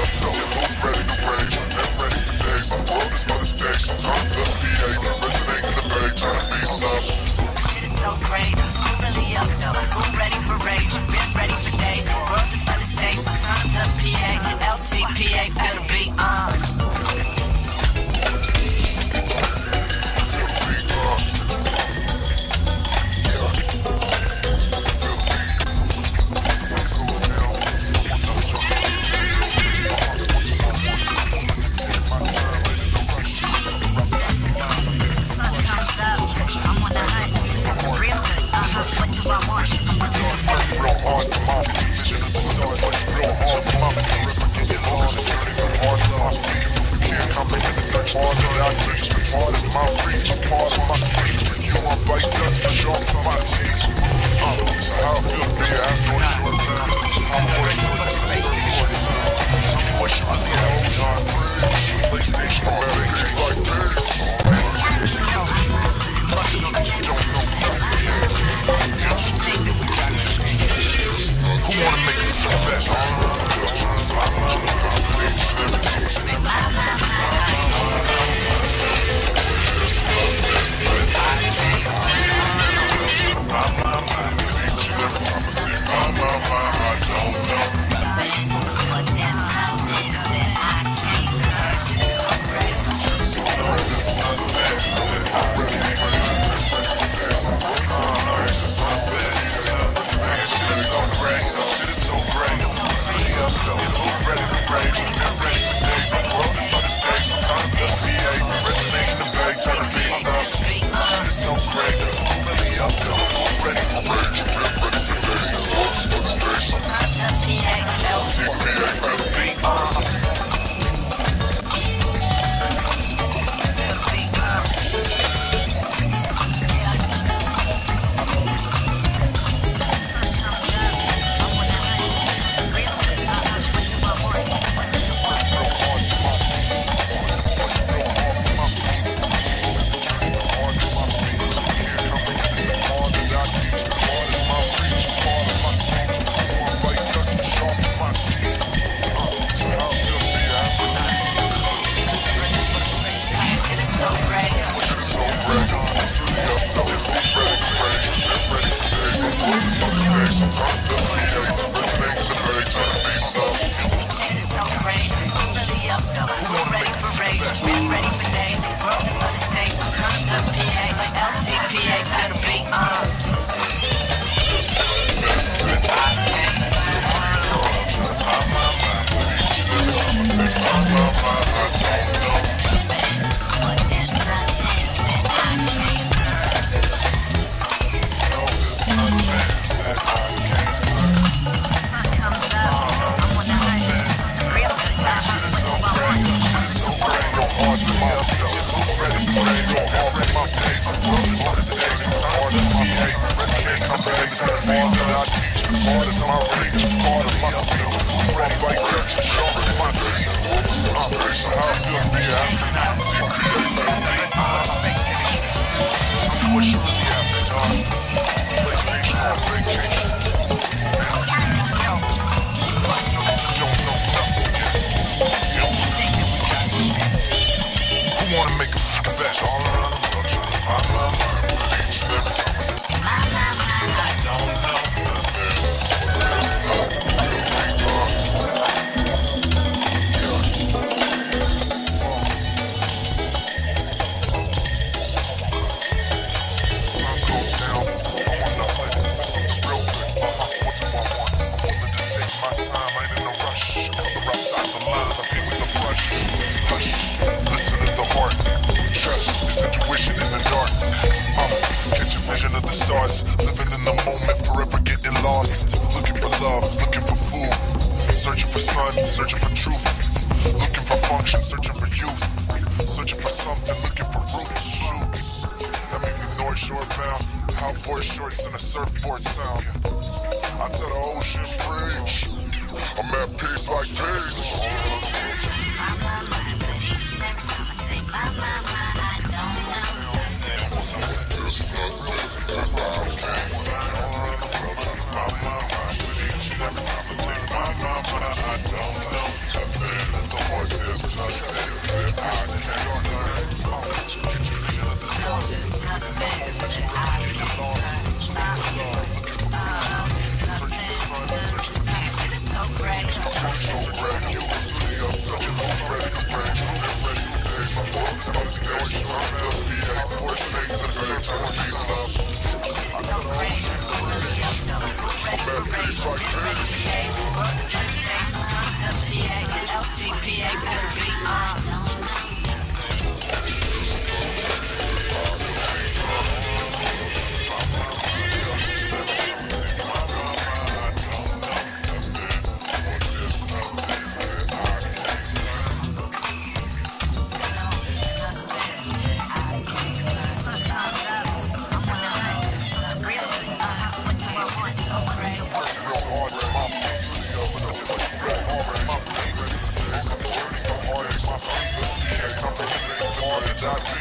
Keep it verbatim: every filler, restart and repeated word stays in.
up though. Who's ready to rage? Been ready for days. My world is by the stakes. Turned up P A, resonate in the bay, turn the beats up. Shit is so great. Who really up though? Who ready for rage? Been ready for days. World is by the stakes. Turned up P A, L T P A, feel the beat, uh. Searching for truth, looking for function, searching for youth, searching for something, looking for roots, shoots. That make me north shore bound, outboard shorts and a surfboard sound. I tell the ocean bridge, I'm at peace like peace. Every time I say my, my, my, I don't know. That